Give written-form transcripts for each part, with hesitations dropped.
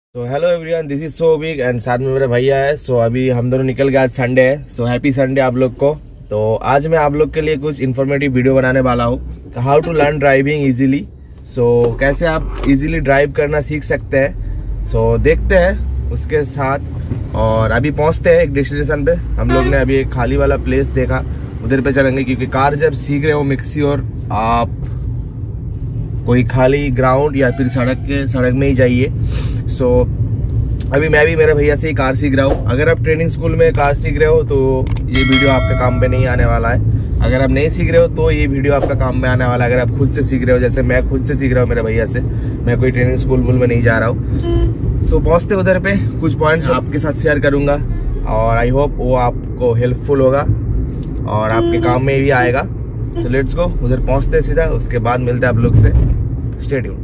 तो hello everyone, this is Sobik and साथ में मेरा भैया है। अभी हम दोनों निकल गए, आज संडे है। हैप्पी संडे आप लोग को। तो आज मैं आप लोग के लिए कुछ इन्फॉर्मेटिव वीडियो बनाने वाला हूँ, how to learn driving easily. कैसे आप इजीली ड्राइव करना सीख सकते हैं। देखते हैं उसके साथ। और अभी पहुँचते हैं एक डेस्टिनेशन पे। हम लोग ने अभी एक खाली वाला प्लेस देखा, उधर पे चलेंगे, क्योंकि कार जब सीख रहे हो मिक्सी और आप कोई खाली ग्राउंड या फिर सड़क में ही जाइए। अभी मैं भी मेरे भैया से ही कार सीख रहा हूँ। अगर आप ट्रेनिंग स्कूल में कार सीख रहे हो तो ये वीडियो आपके काम में नहीं आने वाला है। अगर आप नहीं सीख रहे हो तो ये वीडियो आपका काम में आने वाला है। अगर आप खुद से सीख रहे हो, जैसे मैं खुद से सीख रहा हूँ मेरे भैया से, मैं कोई ट्रेनिंग स्कूल में नहीं जा रहा हूँ। पहुँचते उधर पे कुछ पॉइंट्स आपके साथ शेयर करूँगा और आई होप वो आपको हेल्पफुल होगा और आपके काम में भी आएगा। लेट्स गो, उधर पहुँचते सीधा, उसके बाद मिलते हैं आप लोग से। Stay tuned.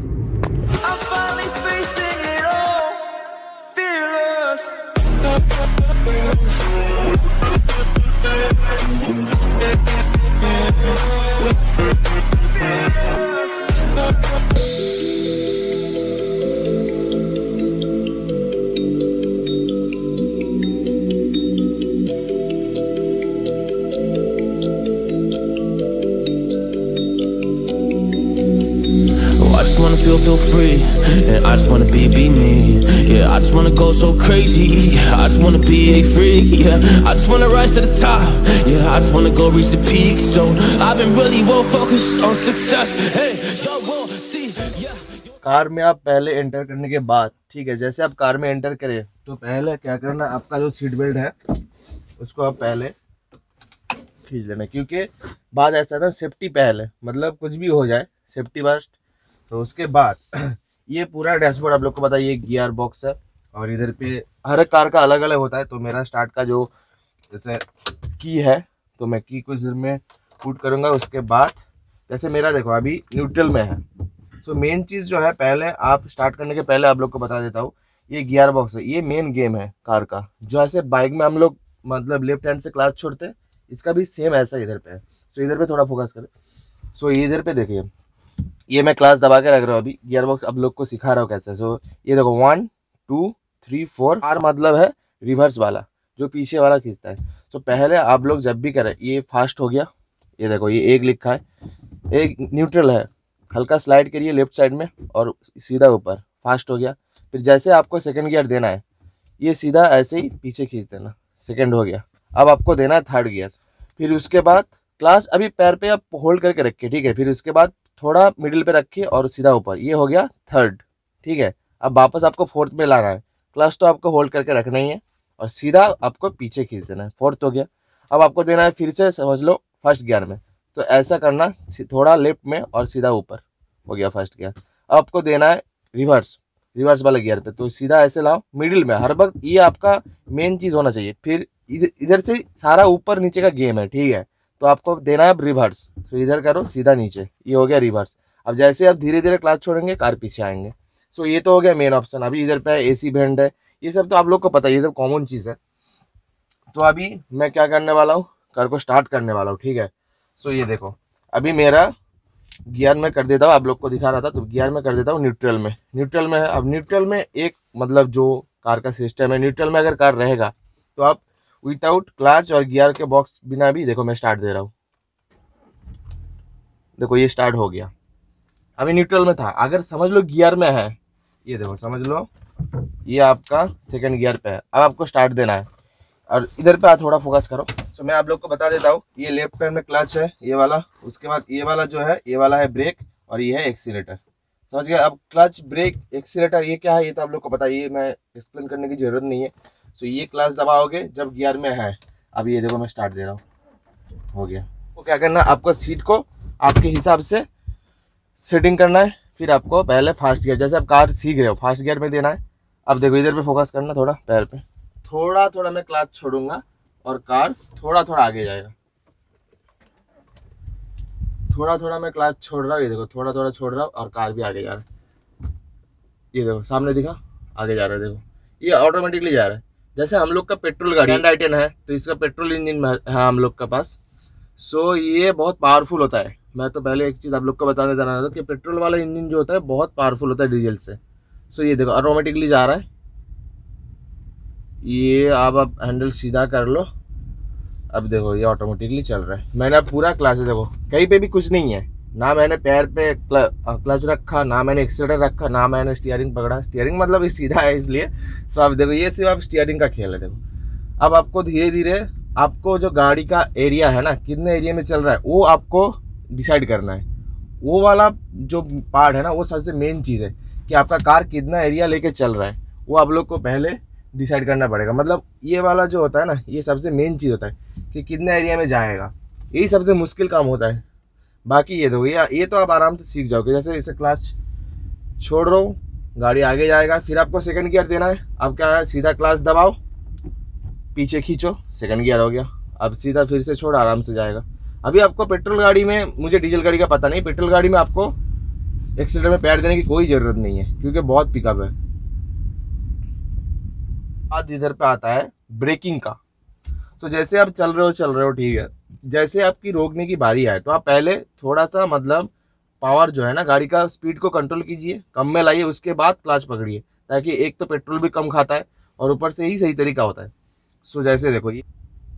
Feel free, and I just wanna be me. Yeah, I just wanna go so crazy. Yeah, I just wanna be a freak. Yeah, I just wanna rise to the top. Yeah, I just wanna go reach the peak. So I've been really well focused on success. Hey, y'all won't see. Yeah. Car में आप पहले enter करने के बाद, ठीक है, जैसे आप कार में एंटर करें तो पहले क्या करना, आपका जो सीट बेल्ट है उसको आप पहले खींच लेना, क्योंकि बाद ऐसा ना, सेफ्टी पहले, मतलब कुछ भी हो जाए सेफ्टी फर्स्ट। तो उसके बाद ये पूरा डैशबोर्ड आप लोग को पता है, ये गियर बॉक्स है और इधर पे हर एक कार का अलग अलग होता है। तो मेरा स्टार्ट का जो जैसे की है, तो मैं की को इधर में पुट करूँगा। उसके बाद जैसे मेरा देखो अभी न्यूट्रल में है। मेन चीज़ जो है, पहले आप स्टार्ट करने के पहले आप लोग को बता देता हूँ, ये गियर बॉक्स है, ये मेन गेम है कार का। जो ऐसे बाइक में हम लोग मतलब लेफ्ट हैंड से क्लच छोड़ते हैं, इसका भी सेम ऐसा इधर पे है। इधर पे थोड़ा फोकस करें। ये इधर पे देखिए, ये मैं क्लास दबा के रख रहा हूँ अभी, गियर बॉक्स आप लोग को सिखा रहा हूँ कैसे। ये देखो 1 2 3 4। आर मतलब है रिवर्स वाला, जो पीछे वाला खींचता है। पहले आप लोग जब भी करें, ये फास्ट हो गया, ये देखो ये एक लिखा है, एक न्यूट्रल है, हल्का स्लाइड करिए लेफ्ट साइड में और सीधा ऊपर, फास्ट हो गया। फिर जैसे आपको सेकंड गियर देना है, ये सीधा ऐसे ही पीछे खींच देना, सेकंड हो गया। अब आपको देना है थर्ड गियर। फिर उसके बाद क्लास अभी पैर पे आप होल्ड करके रखिए, ठीक है। फिर उसके बाद थोड़ा मिडिल पे रखिए और सीधा ऊपर, ये हो गया थर्ड, ठीक है। अब वापस आपको फोर्थ में लाना है, क्लच तो आपको होल्ड करके रखना ही है और सीधा आपको पीछे खींच देना है, फोर्थ हो गया। अब आपको देना है फिर से, समझ लो, फर्स्ट गियर में। तो ऐसा करना, थोड़ा लेफ्ट में और सीधा ऊपर, हो गया फर्स्ट गियर। अब आपको देना है रिवर्स वाला गियर पे, तो सीधा ऐसे लाओ मिडिल में हर वक्त, ये आपका मेन चीज़ होना चाहिए। फिर इधर से सारा ऊपर नीचे का गेम है, ठीक है। तो आपको देना है रिवर्स, तो इधर करो सीधा नीचे, ये हो गया रिवर्स। अब जैसे आप धीरे धीरे क्लच छोड़ेंगे, कार पीछे आएंगे। ये तो हो गया मेन ऑप्शन। अभी इधर पे एसी वेंट है, ये सब तो आप लोग को पता है, ये सब कॉमन चीज़ है। तो अभी मैं क्या करने वाला हूँ, कार को स्टार्ट करने वाला हूँ, ठीक है। ये देखो अभी मेरा गियर में कर देता हूँ, आप लोग को दिखा रहा था, तो गियर में कर देता हूँ न्यूट्रल में है। अब न्यूट्रल में एक मतलब जो कार का सिस्टम है, न्यूट्रल में अगर कार रहेगा तो आप विदाउट क्लच और गियर के बॉक्स बिना भी, देखो मैं स्टार्ट दे रहा हूँ, देखो ये स्टार्ट हो गया। अभी न्यूट्रल में था, अगर समझ लो गियर में है, ये देखो समझ लो ये आपका सेकंड गियर पे है। अब आपको स्टार्ट देना है और इधर पे थोड़ा फोकस करो। मैं आप लोग को बता देता हूँ, ये लेफ्ट हैंड में क्लच है ये वाला, उसके बाद ये वाला जो है, ये वाला है ब्रेक और ये है एक्सीलेटर, समझ गया। अब क्लच ब्रेक एक्सीलेटर ये क्या है, ये तो आप लोग को पता है, ये मैं एक्सप्लेन करने की जरूरत नहीं है। ये क्लच दबाओगे जब गियर में है। अब ये देखो मैं स्टार्ट दे रहा हूँ, हो गया। तो क्या करना, आपको सीट को आपके हिसाब से सेटिंग करना है। फिर आपको पहले फास्ट गियर, जैसे आप कार सीख रहे हो, फास्ट गियर में देना है। अब देखो इधर पे फोकस करना, थोड़ा पैर पे, थोड़ा थोड़ा मैं क्लच छोड़ूंगा और कार थोड़ा थोड़ा आगे जाएगा। थोड़ा थोड़ा मैं क्लच छोड़ रहा हूँ, ये देखो थोड़ा थोड़ा छोड़ रहा हूँ और कार भी आगे जा रहा है। ये देखो सामने दिखा, आगे जा रहा है, देखो ये ऑटोमेटिकली जा रहा है। जैसे हम लोग का पेट्रोल गाड़ी i10 है, तो इसका पेट्रोल इंजन है हम लोग का पास। ये बहुत पावरफुल होता है। मैं तो पहले एक चीज़ आप लोग को बताने जाना था कि पेट्रोल वाला इंजन जो होता है बहुत पावरफुल होता है डीजल से। ये देखो ऑटोमेटिकली जा रहा है, ये आप हैंडल सीधा कर लो। अब देखो ये ऑटोमेटिकली चल रहा है। मैंने अब पूरा क्लास देखो कहीं पे भी कुछ नहीं है, ना मैंने पैर पे क्लच रखा, ना मैंने एक्सीलरेटर रखा, ना मैंने स्टीयरिंग पकड़ा। स्टीयरिंग मतलब ये सीधा है इसलिए। सो अब देखो ये सिर्फ आप स्टीयरिंग का खेल है। देखो अब आपको धीरे धीरे आपको जो गाड़ी का एरिया है ना, कितने एरिया में चल रहा है वो आपको डिसाइड करना है। वो वाला जो पार्ट है ना, वो सबसे मेन चीज़ है कि आपका कार कितना एरिया लेके चल रहा है, वो आप लोग को पहले डिसाइड करना पड़ेगा। मतलब ये वाला जो होता है ना, ये सबसे मेन चीज़ होता है कि कितने एरिया में जाएगा। यही सबसे मुश्किल काम होता है। बाकी ये देखो ये तो आप आराम से सीख जाओगे। जैसे इसे क्लच छोड़ रहा हूँ, गाड़ी आगे जाएगा, फिर आपको सेकंड गियर देना है। अब क्या है, सीधा क्लच दबाओ, पीछे खींचो, सेकंड गियर हो गया। अब सीधा फिर से छोड़, आराम से जाएगा। अभी आपको पेट्रोल गाड़ी में, मुझे डीजल गाड़ी का पता नहीं, पेट्रोल गाड़ी में आपको एक्सीलेटर में पैर देने की कोई ज़रूरत नहीं है क्योंकि बहुत पिकअप है। बाद इधर पे आता है ब्रेकिंग का। तो जैसे आप चल रहे हो ठीक है, जैसे आपकी रोकने की बारी आए तो आप पहले थोड़ा सा मतलब पावर जो है ना, गाड़ी का स्पीड को कंट्रोल कीजिए, कम में लाइए, उसके बाद क्लच पकड़िए, ताकि एक तो पेट्रोल भी कम खाता है और ऊपर से ही सही तरीका होता है। सो जैसे देखो ये,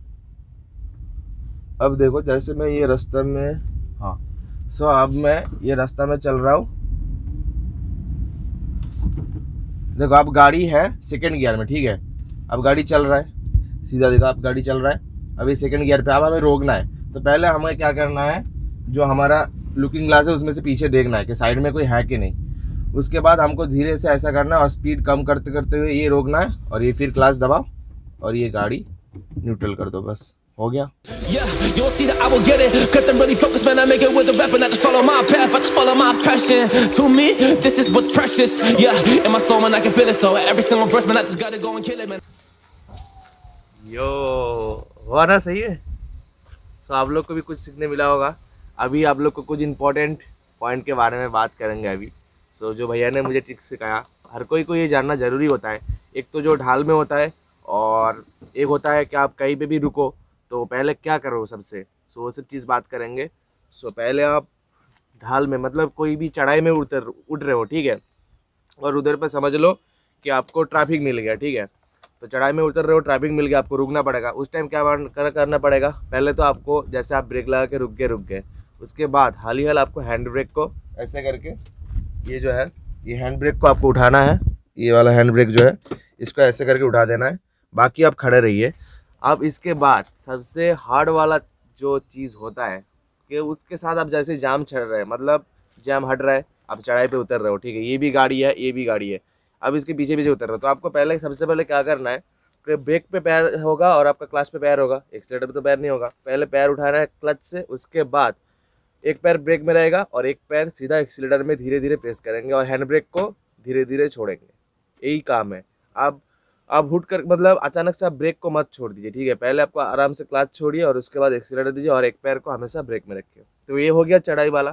अब देखो जैसे मैं ये रास्ते में, हाँ सो अब मैं ये रास्ता में चल रहा हूँ। देखो अब गाड़ी है सेकंड गियर में, ठीक है, अब गाड़ी चल रहा है सीधा। देखो अब गाड़ी चल रहा है, अभी सेकंड गियर पे। अब हमें रोकना है तो पहले हमें क्या करना है, जो हमारा लुकिंग ग्लास है उसमें से पीछे देखना है कि साइड में कोई है कि नहीं। उसके बाद हमको धीरे से ऐसा करना है और स्पीड कम करते करते हुए ये रोकना है और ये फिर क्लास दबाओ और ये गाड़ी न्यूट्रल कर दो, बस हो गया। Yeah, you'll see that I will get it, cause I'm really focused, man, I make it with a rap and I just follow my path, I just follow my passion. To me, this is what's precious, yeah, in my soul, man, I can feel it, so every single verse, man, I just gotta go and kill it, man. यो हुआ ना, सही है। सो आप लोग को भी कुछ सीखने मिला होगा। अभी आप लोग को कुछ इंपॉर्टेंट पॉइंट के बारे में बात करेंगे अभी। सो जो भैया ने मुझे ट्रिक सिखाया, हर कोई को ये जानना ज़रूरी होता है। एक तो जो ढाल में होता है और एक होता है कि आप कहीं पे भी रुको तो पहले क्या करो सबसे। सो वो सब चीज़ बात करेंगे। सो पहले आप ढाल में, मतलब कोई भी चढ़ाई में उठ रहे हो, ठीक है, और उधर पे समझ लो कि आपको ट्रैफिक मिल गया, ठीक है, तो चढ़ाई में उतर रहे हो, ट्रैफिक मिल गया, आपको रुकना पड़ेगा। उस टाइम क्या करना पड़ेगा, पहले तो आपको जैसे आप ब्रेक लगा के रुक गए, उसके बाद हाल ही हाल आपको हैंड ब्रेक को ऐसे करके, ये जो है ये हैंड ब्रेक को आपको उठाना है। ये वाला हैंड ब्रेक जो है इसको ऐसे करके उठा देना है, बाकी आप खड़े रहिए। अब इसके बाद सबसे हार्ड वाला जो चीज़ होता है कि उसके साथ आप जैसे जाम चढ़ रहे हैं, मतलब जाम हट रहा है, आप चढ़ाई पे उतर रहे हो, ठीक है, ये भी गाड़ी है, ये भी गाड़ी है, अब इसके पीछे पीछे उतर रहे हो, तो आपको पहले सबसे पहले क्या करना है कि ब्रेक पे पैर होगा और आपका क्लच पे पैर होगा, एक्सीलेटर पे तो पैर नहीं होगा। पहले पैर उठाना है क्लच से, उसके बाद एक पैर ब्रेक में रहेगा और एक पैर सीधा एक्सीलेटर में धीरे धीरे प्रेस करेंगे और हैंड ब्रेक को धीरे धीरे छोड़ेंगे। यही काम है। आप हुट कर, मतलब अचानक से आप ब्रेक को मत छोड़ दीजिए, ठीक है, पहले आपको आराम से क्लच छोड़िए और उसके बाद एक्सीलेटर दीजिए और एक पैर को हमेशा ब्रेक में रखिए। तो ये हो गया चढ़ाई वाला।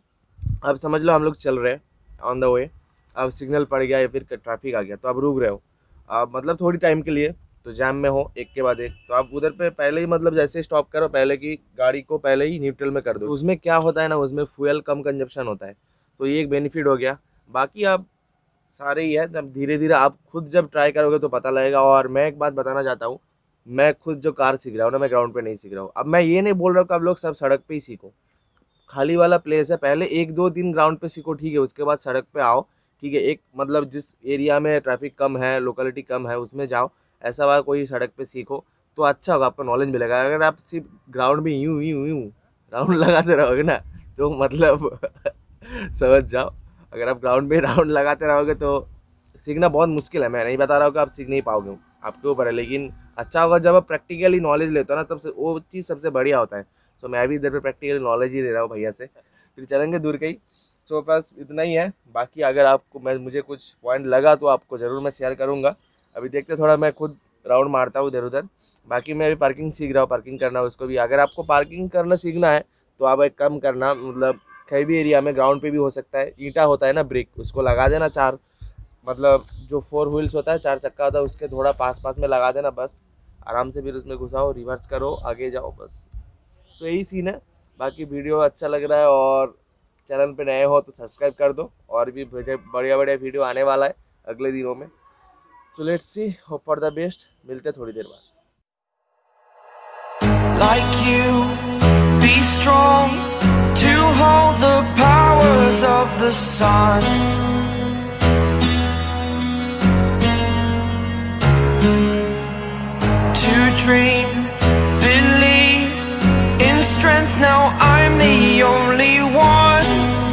अब समझ लो हम लोग चल रहे हैं ऑन द वे, अब सिग्नल पड़ गया या फिर ट्रैफिक आ गया तो आप रुक रहे हो, आप मतलब थोड़ी टाइम के लिए, तो जैम में हो एक के बाद एक, तो आप उधर पे पहले ही मतलब जैसे स्टॉप करो, पहले की गाड़ी को पहले ही न्यूट्रल में कर दो। तो उसमें क्या होता है ना, उसमें फ्यूल कम कंजप्शन होता है, तो ये एक बेनिफिट हो गया। बाकी आप सारे ही है, जब धीरे धीरे आप खुद जब ट्राई करोगे तो पता लगेगा। और मैं एक बात बताना चाहता हूँ, मैं खुद जो कार सीख रहा हूँ ना, मैं ग्राउंड पे नहीं सीख रहा हूँ। अब मैं ये नहीं बोल रहा हूँ कि आप लोग सब सड़क पे ही सीखो, खाली वाला प्लेस है, पहले 1-2 दिन ग्राउंड पे सीखो, ठीक है, उसके बाद सड़क पे आओ, ठीक है, एक मतलब जिस एरिया में ट्रैफिक कम है, लोकेलिटी कम है, उसमें जाओ, ऐसा वाला कोई सड़क पे सीखो तो अच्छा होगा, आपको नॉलेज मिलेगा। अगर आप सिर्फ ग्राउंड में यूं यूं यूं राउंड लगाते रहोगे ना तो मतलब समझ जाओ, अगर आप ग्राउंड में राउंड लगाते रहोगे तो सीखना बहुत मुश्किल है। मैं नहीं बता रहा हूँ कि आप सीख नहीं पाओगे, आपके ऊपर है, लेकिन अच्छा होगा जब आप प्रैक्टिकली नॉलेज लेते हो ना, तब से वो चीज़ सबसे बढ़िया होता है। तो मैं भी इधर पे प्रैक्टिकल नॉलेज ही दे रहा हूँ भैया से, फिर चलेंगे दूर कहीं। सो बस इतना ही है। बाकी अगर आपको मुझे कुछ पॉइंट लगा तो आपको ज़रूर मैं शेयर करूँगा। अभी देखते थोड़ा मैं खुद राउंड मारता हूँ इधर उधर। बाकी मैं अभी पार्किंग सीख रहा हूँ, पार्किंग करना उसको भी। अगर आपको पार्किंग करना सीखना है तो आप एक कम करना, मतलब कहीं भी एरिया में ग्राउंड पे भी हो सकता है, ईंटा होता है ना ब्रिक, उसको लगा देना 4, मतलब जो 4 व्हील्स होता है, 4 चक्का होता है, उसके थोड़ा पास में लगा देना, बस आराम से फिर उसमें घुसाओ, रिवर्स करो, आगे जाओ, बस। तो यही सीन है। बाकी वीडियो अच्छा लग रहा है और चैनल पे नए हो तो सब्सक्राइब कर दो, और भी बढ़िया बढ़िया वीडियो आने वाला है अगले दिनों में। So let's see, hope for the best. मिलते थोड़ी देर बाद। Like you, be strong to hold the powers of the sun. To dream, believe in strength. Now I'm the only one.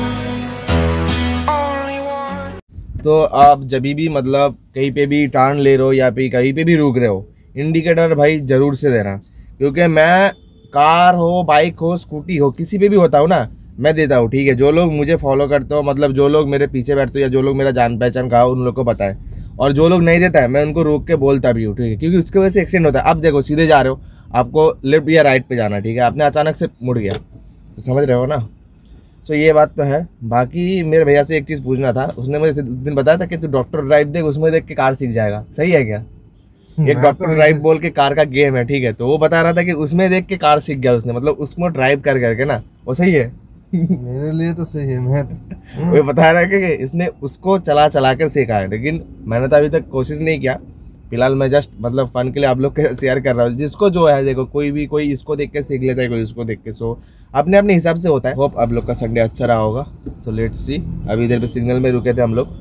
Only one. तो आप जब भी मतलब कहीं पे भी टर्न ले रहे हो या फिर कहीं पे भी रुक रहे हो, इंडिकेटर भाई ज़रूर से देना, क्योंकि मैं कार हो, बाइक हो, स्कूटी हो, किसी पे भी होता हूँ ना, मैं देता हूँ, ठीक है। जो लोग मुझे फॉलो करते हो, मतलब जो लोग मेरे पीछे बैठते हो या जो लोग मेरा जान पहचान का हो, उन लोग को पता है। और जो लोग नहीं देता है, मैं उनको रोक के बोलता भी हूँ, ठीक है, क्योंकि उसकी वजह से एक्सीडेंट होता है। अब देखो, सीधे जा रहे हो, आपको लेफ्ट या राइट पे जाना, ठीक है, आपने अचानक से मुड़ गया, तो समझ रहे हो ना। सो ये बात तो है। बाकी मेरे भैया से एक चीज़ पूछना था, उसने मुझे उस दिन बताया था कि तू डॉक्टर ड्राइव देख, उसमें देख के कार सीख जाएगा, सही है क्या? एक डॉक्टर ड्राइव बोल के कार का गेम है, ठीक है, तो वो बता रहा था कि उसमें देख के कार सीख गया उसने, मतलब उसको ड्राइव कर करके ना, वो सही है। मेरे लिए तो सही है। मैं वो बता रहा है कि इसने उसको चला चला कर सीखा है, लेकिन मैंने तो अभी तक कोशिश नहीं किया। फिलहाल मैं जस्ट मतलब फन के लिए आप लोग के शेयर कर रहा हूँ। जिसको जो है, देखो, कोई इसको देख के सीख लेता है, कोई उसको देख के। सो अपने अपने हिसाब से होता है। होप आप लोग का संडे अच्छा रहा होगा। सो लेट्स सी, अभी इधर पे सिग्नल में रुके थे हम लोग,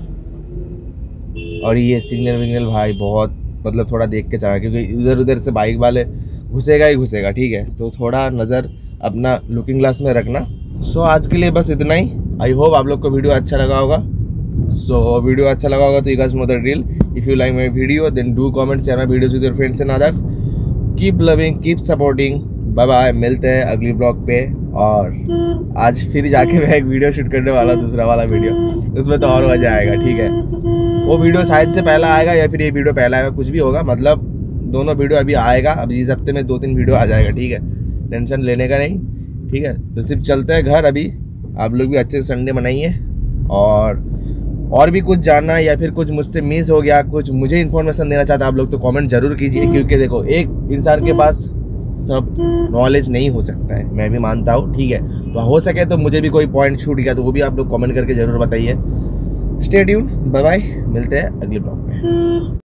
और ये सिग्नल विग्नल भाई बहुत मतलब थोड़ा देख के चला, क्योंकि इधर उधर से बाइक वाले घुसेगा ही घुसेगा, ठीक है, तो थोड़ा नज़र अपना लुकिंग ग्लास में रखना। सो आज के लिए बस इतना ही। आई होप आप लोग को वीडियो अच्छा लगा होगा। सो वीडियो अच्छा लगा होगा तो you guys know the drill. If you like my video then do comment, share my videos with your friends and others. Keep loving, keep supporting. Bye bye, मिलते हैं अगली ब्लॉग पे। और आज फिर जाके मैं एक वीडियो शूट करने वाला, दूसरा वाला वीडियो, उसमें तो और मजा आएगा, ठीक है। वो वीडियो शायद से पहला आएगा या फिर ये वीडियो पहला आएगा, कुछ भी होगा, मतलब दोनों वीडियो अभी आएगा। अभी इस हफ्ते में 2-3 वीडियो आ जाएगा, ठीक है, टेंशन लेने का नहीं, ठीक है। तो सिर्फ चलते हैं घर अभी। आप लोग भी अच्छे से संडे मनाइए, और भी कुछ जानना या फिर कुछ मुझसे मिस हो गया, कुछ मुझे इन्फॉर्मेशन देना चाहता आप लोग, तो कमेंट जरूर कीजिए, क्योंकि देखो, एक इंसान के पास सब नॉलेज नहीं हो सकता है, मैं भी मानता हूँ, ठीक है। तो हो सके तो मुझे भी कोई पॉइंट छूट गया तो वो भी आप लोग कमेंट करके ज़रूर बताइए। स्टे ट्यून्ड, बाय बाय, मिलते हैं अगले ब्लॉग में।